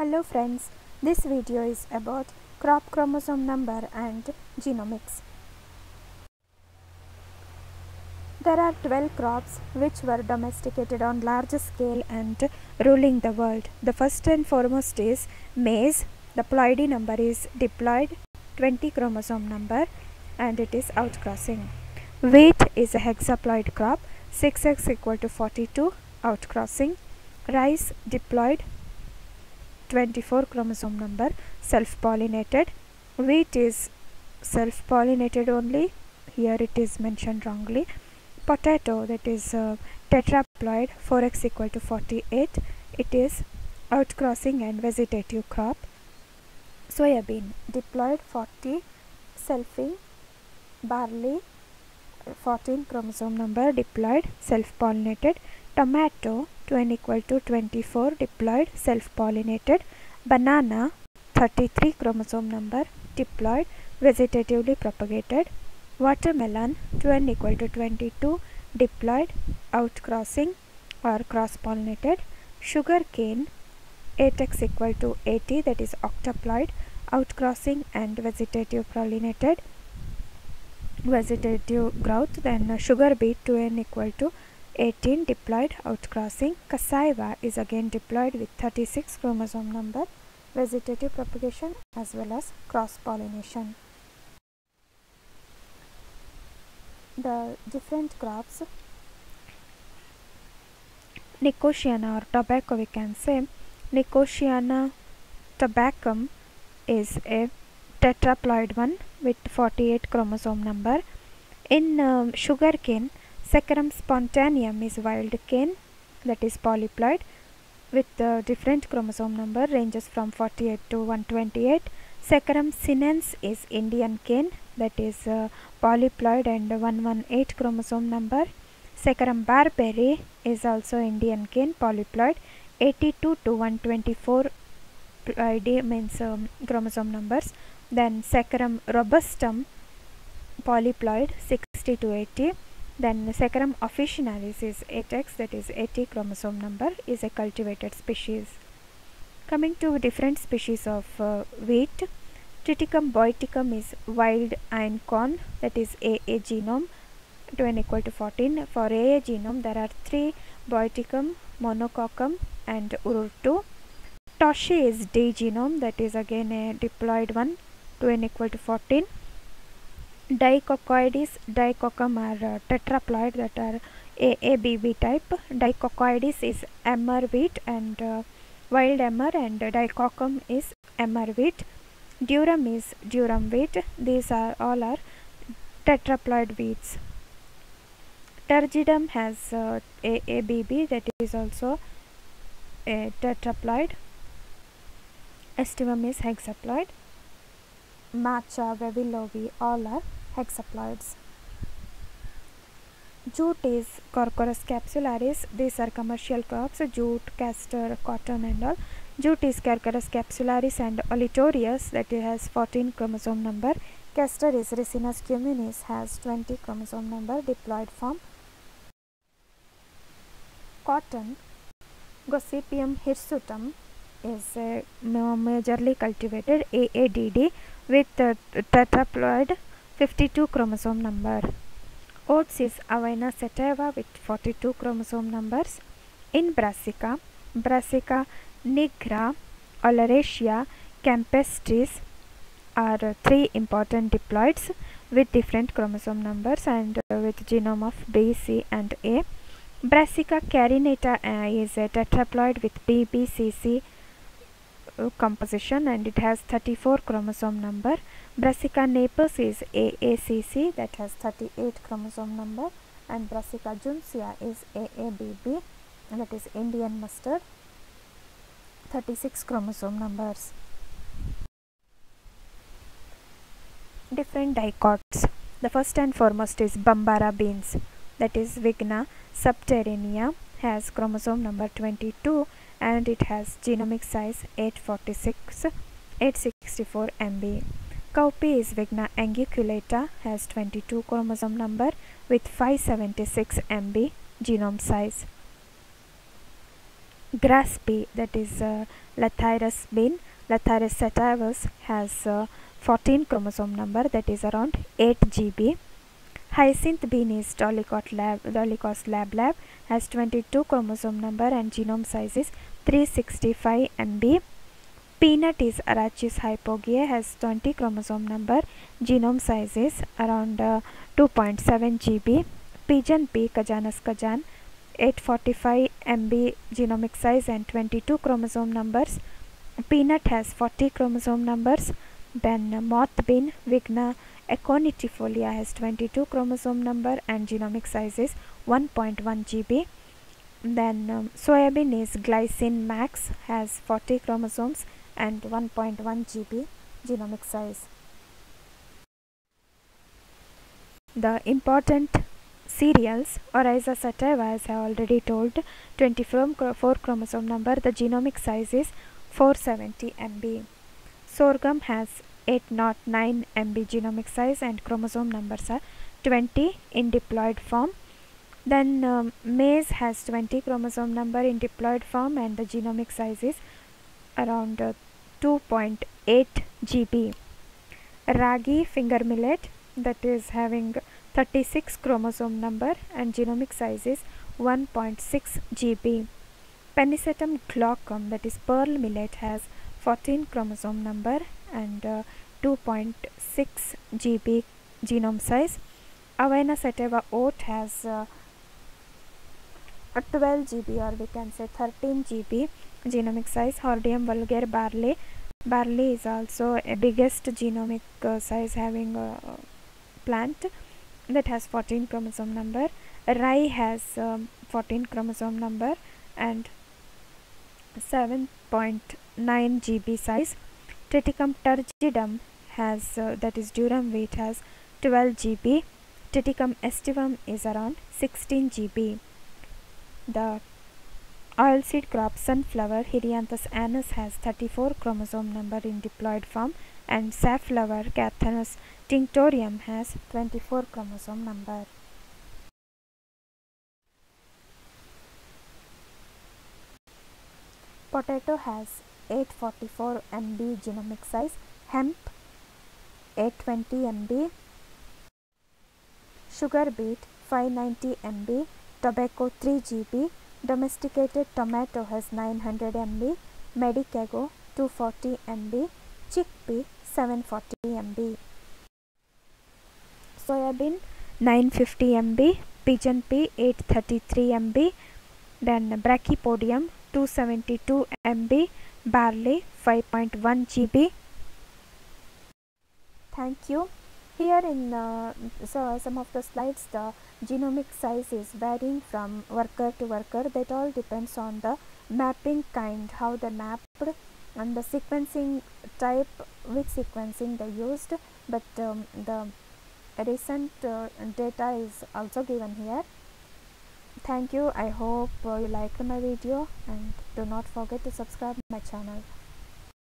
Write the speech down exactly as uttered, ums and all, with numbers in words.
Hello friends, this video is about crop chromosome number and genomics. There are twelve crops which were domesticated on large scale and ruling the world. The first and foremost is maize. The ploidy number is diploid, twenty chromosome number, and it is outcrossing. Wheat is a hexaploid crop, six x equal to forty-two, outcrossing. Rice diploid, twenty-four chromosome number, self-pollinated. Wheat is self-pollinated only, here it is mentioned wrongly. Potato, that is uh, tetraploid, four x equal to forty-eight, it is outcrossing and vegetative crop. Soybean diploid, forty, selfing. Barley, fourteen chromosome number, diploid, self-pollinated. Tomato, two n equal to twenty-four, diploid, self-pollinated. Banana, thirty-three chromosome number, diploid, vegetatively propagated. Watermelon, two n equal to twenty-two, diploid, outcrossing or cross-pollinated. Sugarcane, eight x equal to eighty, that is octaploid, outcrossing and vegetative pollinated, vegetative growth. Then sugar beet, two n equal to eighteen, diploid, outcrossing. Cassava is again diploid with thirty-six chromosome number, vegetative propagation as well as cross-pollination. The different crops, Nicotiana or tobacco, we can say Nicotiana tabacum is a tetraploid one with forty-eight chromosome number. In um, sugarcane, Saccharum spontaneum is wild cane, that is polyploid with uh, different chromosome number, ranges from forty-eight to one twenty-eight. Saccharum sinensis is Indian cane, that is uh, polyploid and one eighteen chromosome number. Saccharum barberry is also Indian cane, polyploid, eighty-two to one twenty-four ploidy means um, chromosome numbers. Then Saccharum robustum, polyploid, sixty to eighty. Then Saccharum officinalis is eight x, that is eighty chromosome number, is a cultivated species. Coming to different species of uh, wheat, Triticum boiticum is wild einkorn, that is A A genome, two n equal to fourteen. For A A genome there are three: boiticum, monococcum and urrutu. Toshi is D genome, that is again a diploid one, two n equal to fourteen. Dicoccoides, dicoccum are uh, tetraploid, that are A A B B type. Dicoccoides is emmer wheat and uh, wild emmer, and uh, dicoccum is emmer wheat. Durum is durum wheat. These are all are tetraploid wheats. Turgidum has uh, A A B B, that is also a tetraploid. Estivum is hexaploid. Macha, Vavillovi, all are hexaploids. Jute is Corchorus capsularis. These are commercial crops: jute, castor, cotton and all. Jute is Corchorus capsularis and Olitorius, that it has fourteen chromosome number. Castor is Ricinus communis, has twenty chromosome number, diploid form. Cotton, Gossypium hirsutum, is uh, majorly cultivated, A A D D, with uh, tetraploid, fifty-two chromosome number. Oats is Avena sativa with forty-two chromosome numbers. In Brassica, Brassica nigra, Oleracea, campestris are uh, three important diploids with different chromosome numbers and uh, with genome of B, C and A. Brassica carinata uh, is a tetraploid with B B C C uh, composition and it has thirty-four chromosome number. Brassica napus is A A C C, that has thirty-eight chromosome number, and Brassica juncea is A A B B, that is Indian mustard, thirty-six chromosome numbers. Different dicots. The first and foremost is Bambara beans, that is Vigna subterranea, has chromosome number twenty-two and it has genomic size eight forty-six, eight sixty-four M B. Cowpea is Vigna anguiculata, has twenty-two chromosome number with five seventy-six M B genome size. grass pea, that is uh, Lathyrus bean, Lathyrus sativus, has uh, fourteen chromosome number, that is around eight G B. Hyacinth bean is Dolichos lab, Dolichos lab lab, has twenty-two chromosome number and genome size is three hundred sixty-five M B. Peanut is Arachis hypogaea, has twenty chromosome number, genome size is around uh, two point seven G B. Pigeon pea, Cajanus cajan, eight hundred forty-five M B genomic size and twenty-two chromosome numbers. Peanut has forty chromosome numbers. Then uh, moth bean, Vigna aconitifolia, has twenty-two chromosome number and genomic size is one point one G B. Then um, soybean is Glycine max, has forty chromosomes and one point one G B genomic size. The important cereals, Oryza sativa, as I already told, twenty-four chromosome number, the genomic size is four hundred seventy M B. Sorghum has eight hundred nine M B genomic size and chromosome numbers are twenty in diploid form. Then um, maize has twenty chromosome number in diploid form and the genomic size is around uh, two point eight G B. Ragi, finger millet, that is having thirty-six chromosome number and genomic size is one point six G B. Penicetum glaucum, that is pearl millet, has fourteen chromosome number and uh, two point six G B genome size. Avena sativa oat has uh, twelve G B, or we can say thirteen G B genomic size. Hordeum vulgare barley, barley is also a biggest genomic uh, size having a plant, that has fourteen chromosome number. Rye has um, fourteen chromosome number and seven point nine G B size. Triticum turgidum has uh, that is durum wheat, has twelve G B. Triticum aestivum is around sixteen G B. The oilseed crop sunflower, Helianthus anus, has thirty-four chromosome number in diploid form and safflower, Cathanus tinctorium, has twenty-four chromosome number. Potato has eight hundred forty-four M B genomic size. Hemp eight hundred twenty M B. Sugar beet five hundred ninety M B. Tobacco three G B. Domesticated tomato has nine hundred M B. Medicago two hundred forty M B. Chickpea seven hundred forty M B. Soybean nine hundred fifty M B. Pigeon pea eight hundred thirty-three M B. Then Brachypodium two hundred seventy-two M B. Barley five point one G B. Thank you. Here in uh, so some of the slides, the genomic size is varying from worker to worker. That all depends on the mapping kind, how they mapped, and the sequencing type, which sequencing they used. But um, the recent uh, data is also given here. Thank you. I hope uh, you liked my video and do not forget to subscribe my channel.